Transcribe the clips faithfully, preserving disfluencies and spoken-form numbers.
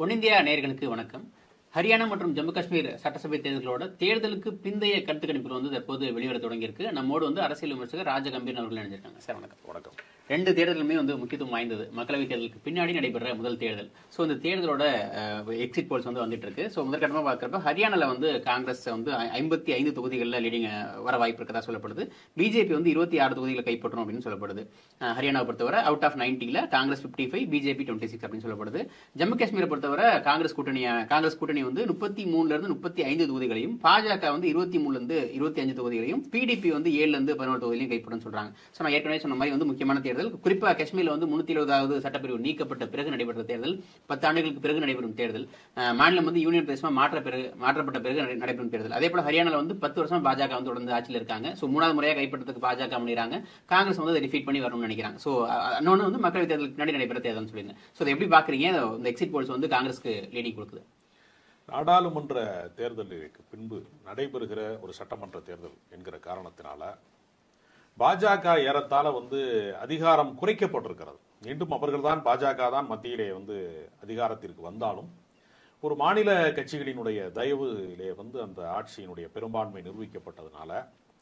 ஒன்னிந்தியா நேயர்களுக்கு வணக்கம். ஹரியானா மற்றும் ஜம்மு காஷ்மீர் சட்டசபை தேர்தல்களோட தேர்தலுக்கு பிந்தைய கருத்து கணிப்புகள் வந்து தற்போது வெளிவர தொடங்கியிருக்கு. நம்மோடு வந்து அரசியல் விமர்சகர் ராஜகம்பீரன் அவர்கள் இணைஞ்சிருக்காங்க. சார் வணக்கம். வணக்கம். ரெண்டு தேர்தலுமே வந்து முக்கியத்துவம் வாய்ந்தது. மக்களவை தேர்தலுக்கு பின்னாடி நடைபெற முதல் தேர்தல். ஸோ இந்த தேர்தலோட எக்ஸிட் போல்ஸ் வந்து வந்துட்டு இருக்கு. ஸோ முதற்கட்டமாக பார்க்குறப்ப ஹரியானாவில் வந்து காங்கிரஸ் வந்து ஐம்பத்தி ஐந்து தொகுதிகளில் லீடிங் வர வாய்ப்பு இருக்கதா சொல்லப்படுது. பிஜேபி வந்து இருபத்தி ஆறு தொகுதிகளை கைப்பற்றும் அப்படின்னு சொல்லப்படுது. ஹரியானாவை பொறுத்தவரை அவுட் ஆஃப் நைன்டியில் Congress fifty five BJP twenty six அப்படின்னு சொல்லப்படுது. ஜம்மு காஷ்மீரை பொறுத்தவரை காங்கிரஸ் கூட்டணி காங்கிரஸ் கூட்டணி வந்து முப்பத்தி மூணுல இருந்து முப்பத்தி ஐந்து தொகுதிகளையும், பாஜக வந்து இருபத்தி மூணுல இருந்து இருபத்தி அஞ்சு தொகுதிகளையும், பிடிபி வந்து ஏழுல இருந்து பதினோரு தொகுதிகளையும் கைப்பற்றும் சொல்றாங்க. ஸோ நான் ஏற்கனவே சொன்ன மாதிரி வந்து முக்கியமான தேர்தல். குறிப்பாக காஷ்மீரில் வந்து முன்னூத்தி எழுபதாவது சட்டப்பிரிவு நீக்கப்பட்ட பிறகு நடைபெற்ற தேர்தல், பத்து ஆண்டுகளுக்கு பிறகு நடைபெறும் தேர்தல். மாநிலம் வந்து யூனியன் பிரதேசமா மாற்ற பிறகு மாற்றப்பட்ட பிறகு நடைபெறும் தேர்தல். அதே போல ஹரியானாவில் வந்து பத்து வருஷம் பாஜக வந்து தொடர்ந்து ஆட்சியில் இருக்காங்க. ஸோ மூணாவது முறையாக கைப்பற்றதுக்கு பாஜக பண்ணிடுறாங்க. காங்கிரஸ் வந்து அதை டிஃபீட் பண்ணி வரணும்னு நினைக்கிறாங்க. ஸோ இன்னொன்று வந்து மக்களவை தேர்தலுக்கு முன்னாடி நடைபெற தேர்தல் சொல்லுங்க. ஸோ அதை எப்படி பாக்குறீங்க? இந்த எக்ஸிட் போல்ஸ் வந்து காங்கிரஸ்க்கு லீடிங் கொடுக்குது. நாடாளுமன்ற தேர்தலுக்கு பின்பு நடைபெறுகிற ஒரு சட்டமன்ற தேர்தல் என்கிற காரணத்தினால பாஜக ஏறத்தாழ வந்து அதிகாரம் குறைக்கப்பட்டிருக்கிறது. மீண்டும் அவர்கள் தான் பாஜக தான் மத்தியிலே வந்து அதிகாரத்திற்கு வந்தாலும் ஒரு மாநில கட்சிகளினுடைய தயவுலே வந்து அந்த ஆட்சியினுடைய பெரும்பான்மை நிரூபிக்கப்பட்டதுனால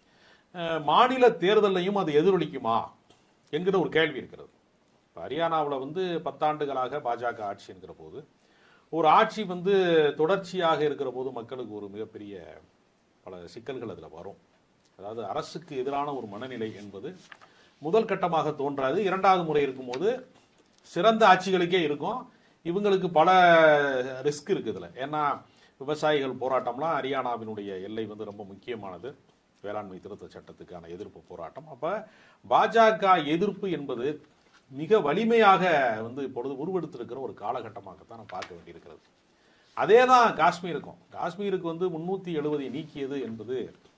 மாநில தேர்தலையும் அது எதிரொலிக்குமா என்கிற ஒரு கேள்வி இருக்கிறது. ஹரியானாவில் வந்து பத்தாண்டுகளாக பாஜக ஆட்சி என்கிற போது ஒரு ஆட்சி வந்து தொடர்ச்சியாக இருக்கிற போது மக்களுக்கு ஒரு மிகப்பெரிய பல சிக்கல்கள் அதில் வரும். அதாவது அரசுக்கு எதிரான ஒரு மனநிலை என்பது முதல் கட்டமாக தோன்றாது. இரண்டாவது முறை இருக்கும்போது சிறந்த ஆட்சிகளுக்கே இருக்கும். இவங்களுக்கு பல ரிஸ்க் இருக்குது இதில். ஏன்னா விவசாயிகள் போராட்டம்லாம் ஹரியானாவினுடைய எல்லை வந்து ரொம்ப முக்கியமானது. வேளாண்மை திருத்த சட்டத்துக்கான எதிர்ப்பு போராட்டம். அப்போ பாஜக எதிர்ப்பு என்பது மிக வலிமையாக வந்து இப்பொழுது உருவெடுத்திருக்கிற ஒரு காலகட்டமாகத்தான் நான் பார்க்க வேண்டியிருக்கிறது. அதே தான் காஷ்மீருக்கும். காஷ்மீருக்கு வந்து முன்னூத்தி எழுபதை நீக்கியது என்பது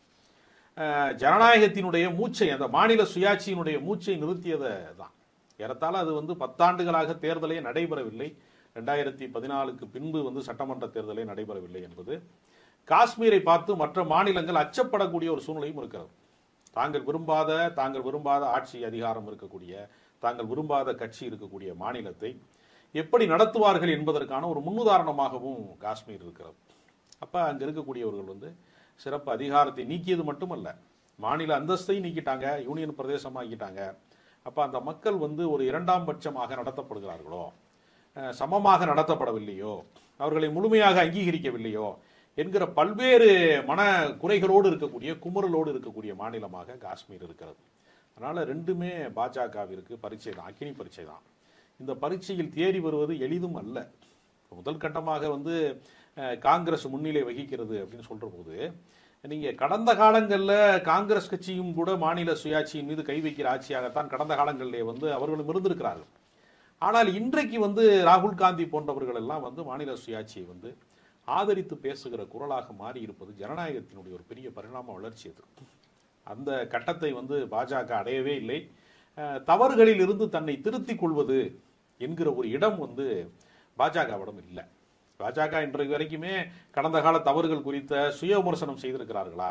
ஜனநாயகத்தினுடைய மூச்சை, அந்த மாநில சுயாட்சியினுடைய மூச்சை நிறுத்தியதை தான். ஏறத்தாழ அது வந்து பத்தாண்டுகளாக தேர்தலே நடைபெறவில்லை. ரெண்டாயிரத்தி பதினாலுக்கு பின்பு வந்து சட்டமன்ற தேர்தலே நடைபெறவில்லை என்பது காஷ்மீரை பார்த்து மற்ற மாநிலங்கள் அச்சப்படக்கூடிய ஒரு சூழ்நிலையும் இருக்கிறது. தாங்கள் விரும்பாத தாங்கள் விரும்பாத ஆட்சி அதிகாரம் இருக்கக்கூடிய, தாங்கள் விரும்பாத கட்சி இருக்கக்கூடிய மாநிலத்தை எப்படி நடத்துவார்கள் என்பதற்கான ஒரு முன்னுதாரணமாகவும் காஷ்மீர் இருக்கிறது. அப்ப அங்க இருக்கக்கூடியவர்கள் வந்து சிறப்பு அதிகாரத்தை நீக்கியது மட்டுமல்ல, மாநில அந்தஸ்தை நீக்கிட்டாங்க, யூனியன் பிரதேசமாக்கிட்டாங்க. அப்ப அந்த மக்கள் வந்து ஒரு இரண்டாம் பட்சமாக நடத்தப்படுகிறார்களோ, சமமாக நடத்தப்படவில்லையோ, அவர்களை முழுமையாக அங்கீகரிக்கவில்லையோ என்கிற பல்வேறு மன குறைகளோடு இருக்கக்கூடிய, குமுறலோடு இருக்கக்கூடிய மாநிலமாக காஷ்மீர் இருக்கிறது. அதனால ரெண்டுமே பாஜகவிற்கு பரீட்சை தான், அக்கினி பரீட்சை தான். இந்த பரீட்சையில் தேறி வருவது எளிதும் அல்ல. முதல் கட்டமாக வந்து காங்கிரஸ் முன்னிலை வகிக்கிறது அப்படின்னு சொல்ற போது, நீங்க கடந்த காலங்களில் காங்கிரஸ் கட்சியும் கூட மாநில சுயாட்சியின் மீது கை வைக்கிற ஆட்சியாகத்தான் கடந்த காலங்களிலே வந்து அவர்களும் இருந்திருக்கிறார்கள். ஆனால் இன்றைக்கு வந்து ராகுல் காந்தி போன்றவர்கள் எல்லாம் வந்து மாநில சுயாட்சியை வந்து ஆதரித்து பேசுகிற குரலாக மாறி இருப்பது ஜனநாயகத்தினுடைய ஒரு பெரிய பரிணாம வளர்ச்சி. அது அந்த கட்டத்தை வந்து பாஜக அடையவே இல்லை. தவறுகளில் இருந்து தன்னை திருத்திக் கொள்வது என்கிற ஒரு இடம் வந்து பாஜகவிடம் இல்லை. பாஜக இன்றைக்கு வரைக்குமே கடந்த கால தவறுகள் குறித்த சுய விமர்சனம் செய்திருக்கிறார்களா?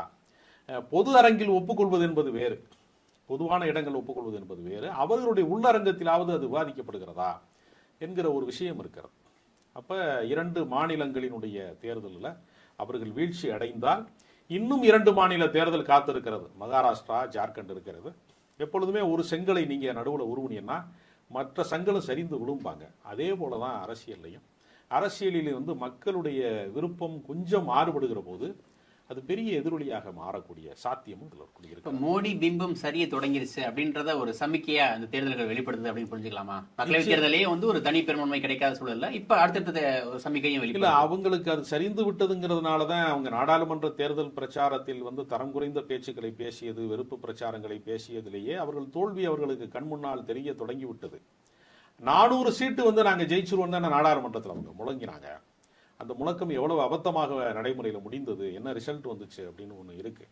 பொது அரங்கில் ஒப்புக்கொள்வது என்பது வேறு, பொதுவான இடங்கள் ஒப்புக்கொள்வது என்பது வேறு. அவர்களுடைய உள்ளரங்கத்திலாவது அது விவாதிக்கப்படுகிறதா என்கிற ஒரு விஷயம் இருக்கிறது. அப்ப இரண்டு மாநிலங்களினுடைய தேர்தலில் அவர்கள் வீழ்ச்சி அடைந்தால் இன்னும் இரண்டு மாநில தேர்தல் காத்திருக்கிறது. மகாராஷ்டிரா, ஜார்க்கண்ட் இருக்கிறது. எப்பொழுதுமே ஒரு செங்கலை நீங்க நடுவில் உருவினீங்கன்னா மற்ற செங்கலும் சரிந்து விழும்பாங்க. அதே போலதான் அரசியல்லையும். அரசியலில் வந்து மக்களுடைய விருப்பம் கொஞ்சம் மாறுபடுகிற போது அது பெரிய எதிரொலியாக மாறக்கூடிய சாத்தியமும் இதுல இருக்கு. மோடி பிம்பம் சரிய தொடங்கிருச்சு அப்படின்றத ஒரு சமிக்கையா அந்த தேர்தல்கள் வெளிப்படுத்துது அப்படின்னு புரிஞ்சுக்கலாமா? மக்களவை தேர்தலே வந்து ஒரு தனி பெரும்பான்மை கிடைக்காத சூழல்ல இப்ப அடுத்தடுத்த ஒரு சமிக்கையும் இல்ல, அவங்களுக்கு அது சரிந்து விட்டதுங்கிறதுனாலதான் அவங்க நாடாளுமன்ற தேர்தல் பிரச்சாரத்தில் வந்து தரம் குறைந்த பேச்சுக்களை பேசியது, வெறுப்பு பிரச்சாரங்களை பேசியதிலேயே அவர்கள் தோல்வி அவர்களுக்கு கண் முன்னால் தெரிய தொடங்கி விட்டது. நானூறு சீட்டு வந்து நாங்க ஜெயிச்சிருவோம் தான் நாடாளுமன்றத்தில் அவங்க முழங்கினாங்க. அந்த முழக்கம் எவ்வளவு அபத்தமாக நடைமுறையில் முடிந்தது, என்ன ரிசல்ட் வந்துச்சு அப்படின்னு ஒன்று இருக்கு.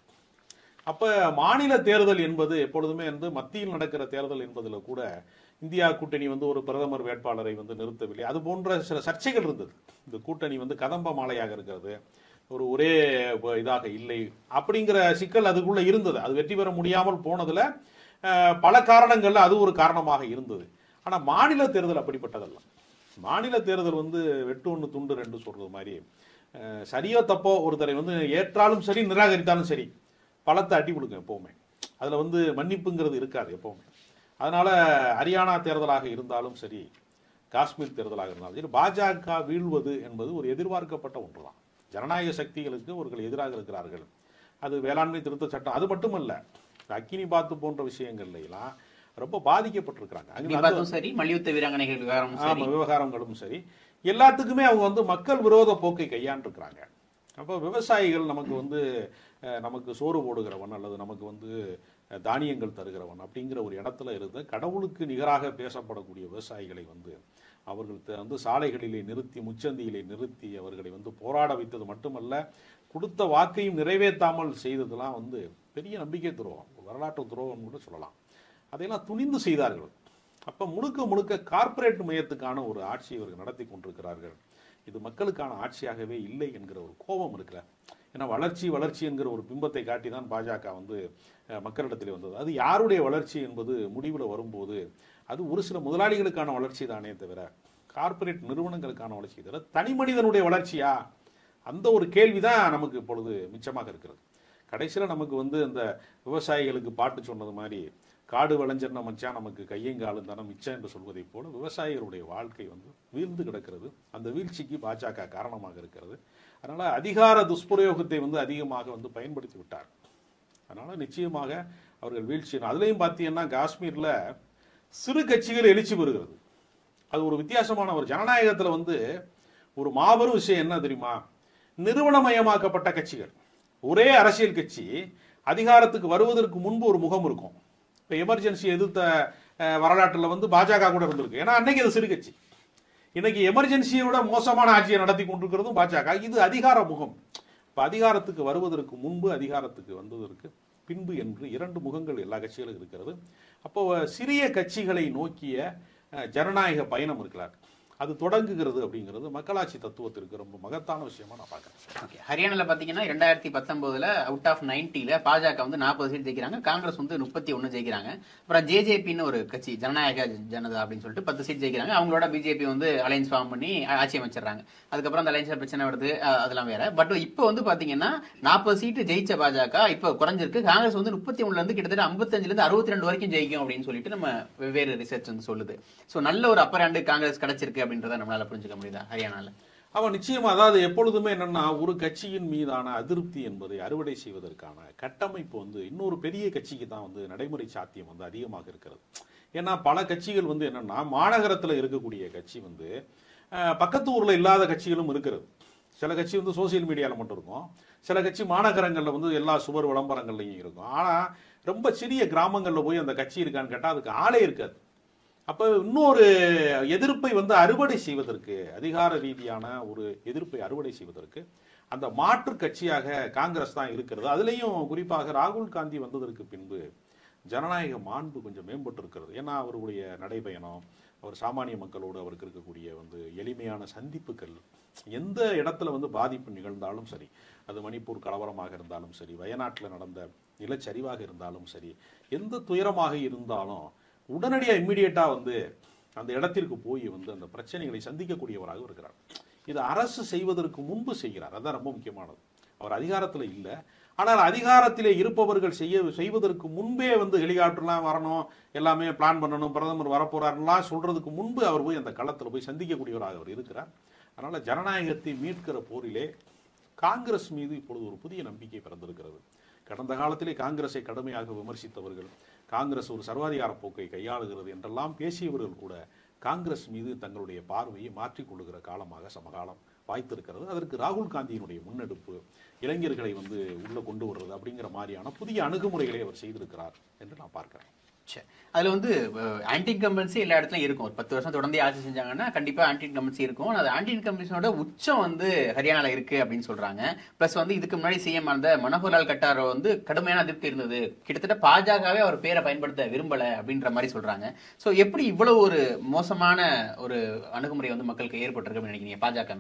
அப்ப மாநில தேர்தல் என்பது எப்பொழுதுமே வந்து மத்தியில் நடக்கிற தேர்தல் என்பதில் கூட இந்தியா கூட்டணி வந்து ஒரு பிரதமர் வேட்பாளரை வந்து நிறுத்தவில்லை, அது போன்ற சில சர்ச்சைகள் இருந்தது. இந்த கூட்டணி வந்து கதம்ப மாலையாக இருக்கிறது, ஒரு ஒரே இதாக இல்லை அப்படிங்கிற சிக்கல் அதுக்குள்ள இருந்தது. அது வெற்றி பெற முடியாமல் போனதுல பல காரணங்கள்ல அது ஒரு காரணமாக இருந்தது. ஆனா மாநில தேர்தல் அப்படிப்பட்டதல்ல. மாநில தேர்தல் வந்து வெட்டு ஒன்று துண்டு ரெண்டு சொல்றது மாதிரி சரியோ தப்போ ஒருத்தரை வந்து ஏற்றாலும் சரி நிராகரித்தாலும் சரி பலத்தை அடி கொடுக்கும் எப்பவுமே. அதுல வந்து மன்னிப்புங்கிறது இருக்காது எப்பவுமே. அதனால ஹரியானா தேர்தலாக இருந்தாலும் சரி, காஷ்மீர் தேர்தலாக இருந்தாலும் சரி, பாஜக வீழ்வது என்பது ஒரு எதிர்பார்க்கப்பட்ட ஒன்றுதான். ஜனநாயக சக்திகளுக்கு அவர்கள் எதிராக இருக்கிறார்கள். அது வேளாண்மை திருத்த சட்டம் அது மட்டுமல்ல, அக்கினி பாத்து போன்ற விஷயங்கள்ல எல்லாம் ரொம்ப பாதிக்கப்பட்டிருக்கிறாங்க. சரி, மல்யுத்த வீராங்கனைகள் விவகாரங்களும் சரி, எல்லாத்துக்குமே அவங்க வந்து மக்கள் விரோத போக்கை கையாண்டிருக்கிறாங்க. அப்போ விவசாயிகள் நமக்கு வந்து நமக்கு சோறு போடுகிறவன் அல்லது நமக்கு வந்து தானியங்கள் தருகிறவன் அப்படிங்கிற ஒரு இடத்துல இருந்து கடவுளுக்கு நிகராக பேசப்படக்கூடிய விவசாயிகளை வந்து அவர்கள் வந்து சாலைகளிலே நிறுத்தி முச்சந்தியிலே நிறுத்தி அவர்களை வந்து போராட வைத்தது மட்டுமல்ல, கொடுத்த வாக்கையும் நிறைவேற்றாமல் செய்ததெல்லாம் வந்து பெரிய நம்பிக்கை துரோகம், வரலாற்று துரோகம் கூட சொல்லலாம். அதையெல்லாம் துணிந்து செய்தார்கள். அப்ப முழுக்க முழுக்க கார்ப்பரேட் மையத்துக்கான ஒரு ஆட்சி இவர்கள் நடத்தி கொண்டிருக்கிறார்கள். இது மக்களுக்கான ஆட்சியாகவே இல்லை என்கிற ஒரு கோபம் இருக்குல்ல. ஏன்னா வளர்ச்சி வளர்ச்சி என்கிற ஒரு பிம்பத்தை காட்டி தான் பாஜக வந்து மக்களிடத்திலே வந்தது. அது யாருடைய வளர்ச்சி என்பது முடிவில் வரும்போது அது ஒரு சில முதலாளிகளுக்கான வளர்ச்சி தானே தவிர கார்ப்பரேட் நிறுவனங்களுக்கான வளர்ச்சி தவிர தனி மனிதனுடைய வளர்ச்சியா, அந்த ஒரு கேள்விதான் நமக்கு இப்பொழுது மிச்சமாக இருக்கிறது. கடைசியில் நமக்கு வந்து அந்த விவசாயிகளுக்கு பாட்டு சொன்னது மாதிரி காடு விளைஞ்சன மச்சான் நமக்கு கையங்காலும் தானே மிச்சம் என்று சொல்வதை போல விவசாயிகளுடைய வாழ்க்கை வந்து வீழ்ந்து கிடக்கிறது. அந்த வீழ்ச்சிக்கு பாஜக காரணமாக இருக்கிறது. அதனால அதிகார துஷ்பிரயோகத்தை வந்து அதிகமாக வந்து பயன்படுத்தி விட்டார். அதனால நிச்சயமாக அவர்கள் வீழ்ச்சி. அதுலேயும் பார்த்தீங்கன்னா காஷ்மீர்ல சிறு கட்சிகள் எழுச்சி பெறுகிறது. அது ஒரு வித்தியாசமான ஒரு ஜனநாயகத்தில் வந்து ஒரு மாபெரும் விஷயம் என்ன தெரியுமா? நிறுவனமயமாக்கப்பட்ட கட்சிகள். ஒரே அரசியல் கட்சி அதிகாரத்துக்கு வருவதற்கு முன்பு ஒரு முகம் இருக்கும். இப்போ எமர்ஜென்சி எதிர்த்த வரலாற்றில் வந்து பாஜக கூட இருந்திருக்கு. ஏன்னா அன்னைக்கு அது சிறு கட்சி. இன்னைக்கு எமர்ஜென்சியோட மோசமான ஆட்சியை நடத்தி கொண்டிருக்கிறதும் பாஜக. இது அதிகார முகம். இப்போ அதிகாரத்துக்கு வருவதற்கு முன்பு அதிகாரத்துக்கு வந்ததற்கு பின்பு என்று இரண்டு முகங்கள் எல்லா கட்சிகளும் இருக்கிறது. அப்போ சிறிய கட்சிகளை நோக்கிய ஜனநாயக பயணம் இருக்கிறார். அது தொடங்குகிறது அப்படிங்கிறது மக்களாட்சி தத்துவத்திற்கு ரொம்ப மகத்தான விஷயமா நான் பார்க்கிறேன். ஓகே, ஹரியானால பாத்தீங்கன்னா ரெண்டாயிரத்தி பத்தொன்பதுல அவுட் ஆஃப் நைன்டில பாஜக வந்து நாற்பது சீட் ஜெயிக்கிறாங்க, காங்கிரஸ் வந்து முப்பத்தி ஒன்னு ஜெயிக்கிறாங்க. அப்புறம் ஜேஜேபின்னு ஒரு கட்சி ஜனநாயக ஜனதா அப்படின்னு சொல்லிட்டு பத்து சீட் ஜெயிக்கிறாங்க. அவங்களோட பிஜேபி வந்து அலையன்ஸ் ஃபார்ம் பண்ணி ஆட்சி அமைச்சிடறாங்க. அதுக்கப்புறம் அந்த அலையன்ஸ்ல பிரச்சனை வருது, அதெல்லாம் வேற. பட் இப்போ வந்து பாத்தீங்கன்னா நாற்பது சீட்டு ஜெயிச்ச பாஜக இப்போ குறைஞ்சிருக்கு. காங்கிரஸ் வந்து முப்பத்தி ஒண்ணுல இருந்து கிட்டத்தட்ட ஐம்பத்தஞ்சுல இருந்து அறுபத்தி ரெண்டு வரைக்கும் ஜெயிக்கும் அப்படின்னு சொல்லிட்டு நம்ம வெவ்வேறு ரிசர்ச் வந்து சொல்லுது. சோ நல்ல ஒரு அப்பர் ஹேண்ட் காங்கிரஸ் கிடைச்சிருக்கு அப்படின்றத நம்மளால புரிஞ்சுக்க முடியுதா ஹரியானால? அவன் நிச்சயமா, அதாவது எப்பொழுதுமே என்னன்னா ஒரு கட்சியின் மீதான அதிருப்தி என்பதை அறுவடை செய்வதற்கான கட்டமைப்பு வந்து இன்னொரு பெரிய கட்சிக்கு தான் வந்து நடைமுறை சாத்தியம் வந்து அதிகமாக இருக்கிறது. ஏன்னா பல கட்சிகள் வந்து என்னன்னா மாநகரத்துல இருக்கக்கூடிய கட்சி வந்து பக்கத்து ஊர்ல இல்லாத கட்சிகளும் இருக்கிறது. சில கட்சி வந்து சோசியல் மீடியால மட்டும் இருக்கும், சில கட்சி மாநகரங்கள்ல வந்து எல்லா சுவர் விளம்பரங்கள்லையும் இருக்கும். ஆனா ரொம்ப சிறிய கிராமங்கள்ல போய் அந்த கட்சி இருக்கான்னு கேட்டா அதுக்கு ஆளே இருக்காது. அப்ப இன்னொரு எதிர்ப்பை வந்து அறுவடை செய்வதற்கு, அதிகார ரீதியான ஒரு எதிர்ப்பை அறுவடை செய்வதற்கு அந்த மாற்று கட்சியாக காங்கிரஸ் தான் இருக்கிறது. அதுலேயும் குறிப்பாக ராகுல் காந்தி வந்ததற்கு பின்பு ஜனநாயக மாண்பு கொஞ்சம் மேம்பட்டு இருக்கிறது. ஏன்னா அவருடைய நடைபயணம், அவர் சாமானிய மக்களோடு அவருக்கு இருக்கக்கூடிய வந்து எளிமையான சந்திப்புகள், எந்த இடத்துல வந்து பாதிப்பு நிகழ்ந்தாலும் சரி, அது மணிப்பூர் கலவரமாக இருந்தாலும் சரி, வயநாட்டில் நடந்த நிலச்சரிவாக இருந்தாலும் சரி, எந்த துயரமாக இருந்தாலும் உடனடியாக இம்மிடியேட்டா வந்து அந்த இடத்திற்கு போய் வந்து அந்த பிரச்சனைகளை சந்திக்கக்கூடியவராக இருக்கிறார். இது அரசு செய்வதற்கு முன்பு செய்கிறார். அதுதான் ரொம்ப முக்கியமானது. அவர் அதிகாரத்தில் இல்லை, ஆனால் அதிகாரத்திலே இருப்பவர்கள் செய்ய செய்வதற்கு முன்பே வந்து ஹெலிகாப்டர்லாம் வரணும், எல்லாமே பிளான் பண்ணணும், பிரதமர் வரப்போறாருலாம் சொல்றதுக்கு முன்பு அவர் போய் அந்த களத்தில் போய் சந்திக்கக்கூடியவராக அவர் இருக்கிறார். அதனால ஜனநாயகத்தை மீட்கிற போரிலே காங்கிரஸ் மீது இப்பொழுது ஒரு புதிய நம்பிக்கை பிறந்திருக்கிறது. கடந்த காலத்திலே காங்கிரஸை கடுமையாக விமர்சித்தவர்கள், காங்கிரஸ் ஒரு சர்வாதிகார போக்கை கையாளுகிறது என்றெல்லாம் பேசியவர்கள் கூட காங்கிரஸ் மீது தங்களுடைய பார்வையை மாற்றிக்கொள்ளுகிற காலமாக சமகாலம் வாய்த்திருக்கிறது. அதற்கு ராகுல் காந்தியினுடைய முன்னெடுப்பு, இளைஞர்களை வந்து உள்ள கொண்டு வருவது அப்படிங்கிற மாதிரியான புதிய அணுகுமுறைகளை அவர் செய்திருக்கிறார் என்று நான் பார்க்கிறேன். அதுல வந்து ஆன்டி இன்கம்பன்சி எல்லா இடத்துலயும் இருக்கும். ஒரு பத்து வருஷம் தொடர்ந்து ஆட்சி செஞ்சாங்கன்னா கண்டிப்பா ஆன்டி இன்கம்பன்சி இருக்கும். அது ஆன்டி இன்கம்பன்சியோட உச்சம் வந்து ஹரியானால இருக்கு அப்படின்னு சொல்றாங்க. பிளஸ் வந்து இதுக்கு முன்னாடி சிஎம் அந்த மனோகர்லால் கட்டார் வந்து கடுமையான அதிருப்தி இருந்தது, கிட்டத்தட்ட பாஜகவே அவர் பேரை பயன்படுத்த விரும்பல அப்படின்ற மாதிரி சொல்றாங்க. சோ எப்படி இவ்வளவு ஒரு மோசமான ஒரு அணுகுமுறை வந்து மக்களுக்கு ஏற்பட்டிருக்கு அப்படின்னு நினைக்கிறீங்க பாஜக மேல?